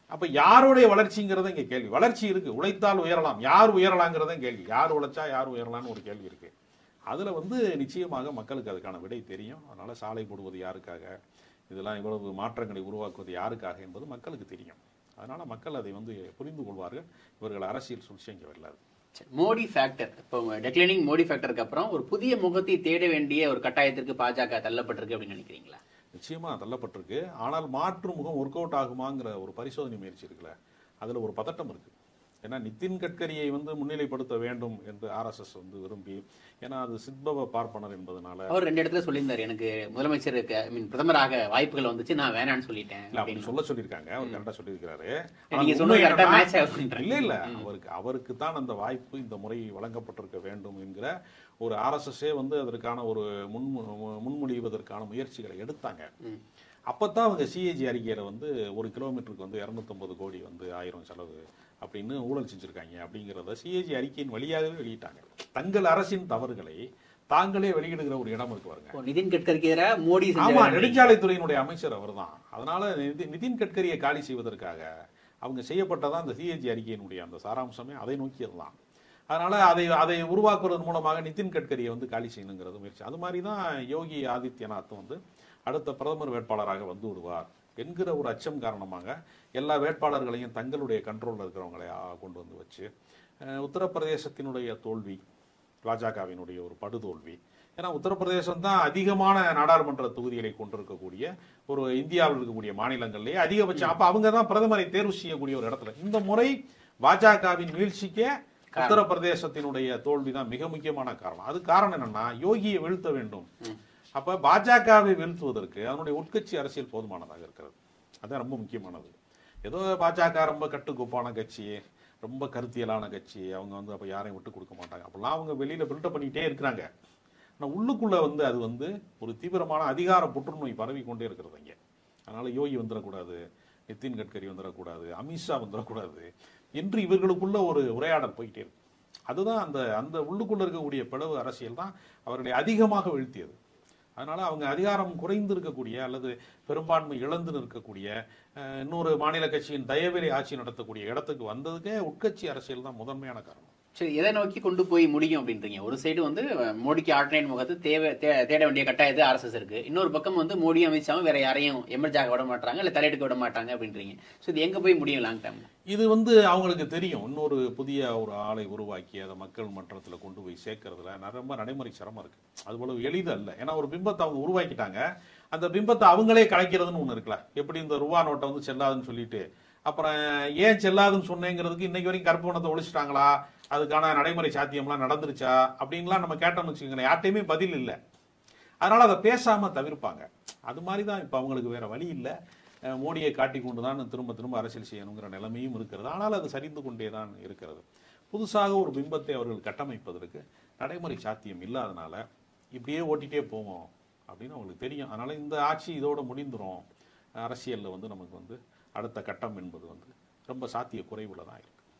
அப்ப யாருடைய வளர்ச்சிங்கிறத இங்க கேள்வி. வளர்ச்சி இருக்கு, உழைத்தால் உயரலாம், யார் உயரலாங்கிறத கேள்வி. யார் உழைச்சா யார் உயரலாம்னு ஒரு கேள்வி இருக்கு. அதுல வந்து நிச்சயமாக மக்களுக்கு அதுக்கான விடை தெரியும். அதனால சாலை போடுவது யாருக்காக, இதெல்லாம் இவ்வளவு மாற்றங்களை உருவாக்குவது யாருக்காக என்பது மக்களுக்கு தெரியும். அதனால மக்கள் அதை வந்து புரிந்து கொள்வார்கள். இவர்கள் அரசியல் சூழ்ச்சி இங்கே வரலாது. மோடி ஃபேக்டர், இப்போ டெக்ளைனிங் மோடி ஃபேக்டருக்கு அப்புறம் ஒரு புதிய முகத்தை தேட வேண்டிய ஒரு கட்டாயத்திற்கு பாஜக தள்ளப்பட்டிருக்கு அப்படின்னு நினைக்கிறீங்களா? நிச்சயமா தள்ளப்பட்டிருக்கு. ஆனால் மாற்று முகம் ஒர்க் அவுட் ஆகுமாங்கிற ஒரு பரிசோதனை முயற்சி இருக்குல்ல, அதுல ஒரு பதட்டம் இருக்கு. ஏன்னா நிதின் கட்கரியை வந்து முன்னிலைப்படுத்த வேண்டும் என்று ஆர்எஸ்எஸ் வந்து விரும்பி, ஏன்னா அது சித்பவ பார்ப்பனர் என்பதனால அவர் ரெண்டு இடத்துல சொல்லியிருந்தாரு, எனக்கு முதலமைச்சருக்கு ஐ மீன் பிரதமராக வாய்ப்புகள் வந்துச்சு, நான் வேணான்னு சொல்லிட்டேன் அப்படின்னு சொல்ல சொல்லியிருக்காங்க. அவர் கரெக்டா சொல்லியிருக்காரு. நீங்க சொன்னது கரெக்டா மேட்ச் ஆகுது. இல்ல இல்ல அவருக்கு அவருக்கு தான் அந்த வாய்ப்பு இந்த முறை வழங்கப்பட்டிருக்க வேண்டும் என்கிற ஒரு ஆர்எஸ்எஸ்ஸே வந்து அதற்கான ஒரு முன் முன்மொழிவதற்கான முயற்சிகளை எடுத்தாங்க. அப்பதான் அவங்க சிஏஜி அறிக்கையில வந்து ஒரு கிலோமீட்டருக்கு வந்து இருநூத்தி ஐம்பது கோடி வந்து ஆயிரம் செலவு அப்படின்னு ஊழல் செஞ்சிருக்காங்க அப்படிங்கிறத சிஏஜி அறிக்கையின் வழியாகவே வெளியிட்டாங்க. தங்கள் அரசின் தவறுகளை தாங்களே வெளியிடுகிற ஒரு இடம் இருக்கு பாருங்க. நிதின் கட்கரிக்கு எதிராக மோடி, ஆமா, நெடுஞ்சாலைத்துறையினுடைய அமைச்சர் அவர் தான். அதனால நிதின் கட்கரியை காலி செய்வதற்காக அவங்க செய்யப்பட்டதான் அந்த சிஏஜி அறிக்கையினுடைய அந்த சாராம்சமே அதை நோக்கியதுதான். அதனால அதை அதை உருவாக்குறது மூலமாக நிதின் கட்கரியை வந்து காலி செய்யணுங்கிறது முயற்சி. அது மாதிரி தான் யோகி ஆதித்யநாத் வந்து அடுத்த பிரதமர் வேட்பாளராக வந்து விடுவார் என்கிற ஒரு அச்சம் காரணமாக எல்லா வேட்பாளர்களையும் தங்களுடைய கண்ட்ரோலில் இருக்கிறவங்களை கொண்டு வந்து வச்சு உத்தரப்பிரதேசத்தினுடைய தோல்வி, பாஜகவினுடைய ஒரு படுதோல்வி. ஏன்னா உத்தரப்பிரதேசம் தான் அதிகமான நாடாளுமன்ற தொகுதிகளை கொண்டிருக்கக்கூடிய ஒரு இந்தியாவில் இருக்கக்கூடிய மாநிலங்கள்லேயே அதிகபட்சம். அப்ப அவங்க தான் பிரதமரை தேர்வு செய்யக்கூடிய ஒரு இடத்துல இந்த முறை பாஜகவின் வீழ்ச்சிக்கே உத்தரப்பிரதேசத்தினுடைய தோல்விதான் மிக முக்கியமான காரணம். அது காரணம் என்னன்னா, யோகியை வீழ்த்த வேண்டும். அப்ப பாஜகவை வீழ்த்துவதற்கு அதனுடைய உட்கட்சி அரசியல் போதுமானதாக இருக்கிறது. அதுதான் ரொம்ப முக்கியமானது. ஏதோ பாஜக ரொம்ப கட்டுக்கோப்பான கட்சி, ரொம்ப கருத்தியலான கட்சி, அவங்க வந்து அப்ப யாரையும் விட்டு கொடுக்க மாட்டாங்க அப்படிலாம் அவங்க வெளியில பில்டப் பண்ணிட்டே இருக்கிறாங்க. ஆனா உள்ளுக்குள்ள வந்து அது வந்து ஒரு தீவிரமான அதிகார புற்றுநோய் பரவி கொண்டே இருக்கிறது இங்க. அதனால யோகி வந்துடக்கூடாது, நிதின் கட்கரி வந்துடக்கூடாது, அமித்ஷா வந்துடக்கூடாது என்று இவர்களுக்குள்ள ஒரு உரையாடல் போயிட்டே இருக்கு. அதுதான் அந்த அந்த உள்ளுக்குள்ள இருக்கக்கூடிய பிளவு அரசியல் தான் அவர்களை அதிகமாக வீழ்த்தியது. அதனால அவங்க அதிகாரம் குறைந்து இருக்கக்கூடிய அல்லது பெரும்பான்மை இழந்து நிற்கக்கூடிய இன்னொரு மாநில கட்சியின் தயவிலே ஆட்சி நடத்தக்கூடிய இடத்துக்கு வந்ததுக்கே உட்கட்சி அரசியல் தான் முதன்மையான காரணம். சரி, எதை நோக்கி கொண்டு போய் முடியும் அப்படின்றீங்க? ஒரு சைடு வந்து மோடிக்கு ஆல்டர்னேட் முகத்தை தேவை தேட வேண்டிய கட்டாயத்து ஆர்எஸ்எஸ் இருக்கு, இன்னொரு பக்கம் வந்து மோடி அமித்ஷாவும் வேற யாரையும் எமர்ஜாக விட மாட்டாங்க, இல்ல தலையெடுக்க விட மாட்டாங்க அப்படின்றீங்க. ஸோ இது எங்க போய் முடியும் லாங் டேர்ம்? இது வந்து அவங்களுக்கு தெரியும். இன்னொரு புதிய ஒரு ஆளை உருவாக்கி அதை மக்கள் மன்றத்தில் கொண்டு போய் சேர்க்கறதுல ரொம்ப நடைமுறை சிரமம் இருக்கு. அது போல எளிது அல்ல. ஏன்னா ஒரு பிம்பத்தை அவங்க உருவாக்கிட்டாங்க, அந்த பிம்பத்தை அவங்களே கலைக்கிறதுன்னு ஒண்ணு இருக்குல்ல. எப்படி இந்த ரூபா நோட்டை வந்து செல்லாதுன்னு சொல்லிட்டு அப்புறம் ஏன் செல்லாதுன்னு சொன்னேங்கிறதுக்கு இன்னைக்கு வரைக்கும் கருப்பு பணத்தை ஒழிச்சிட்டாங்களா, அதுக்கான நடைமுறை சாத்தியம்லாம் நடந்துருச்சா அப்படின்லாம் நம்ம கேட்டோம்னு வச்சுக்கோங்களேன், யார்ட்டையுமே பதில் இல்லை. அதனால அதை பேசாம தவிர்ப்பாங்க. அது மாதிரி தான் இப்போ அவங்களுக்கு வேற வழி இல்லை. மோடியை காட்டி கொண்டு தான் திரும்ப திரும்ப அரசியல் செய்யணுங்கிற நிலைமையும் இருக்கிறது. ஆனால் அது சரிந்து கொண்டே தான் இருக்கிறது. புதுசாக ஒரு பிம்பத்தை அவர்கள் கட்டமைப்பதற்கு நடைமுறை சாத்தியம் இல்லாதனால இப்படியே ஓட்டிகிட்டே போவோம் அப்படின்னு அவங்களுக்கு தெரியும். அதனால இந்த ஆட்சி இதோட முடிந்துடும், அரசியலில் வந்து நமக்கு வந்து அடுத்த கட்டம் என்பது வந்து ரொம்ப சாத்திய குறைவுல தான் இருக்கு.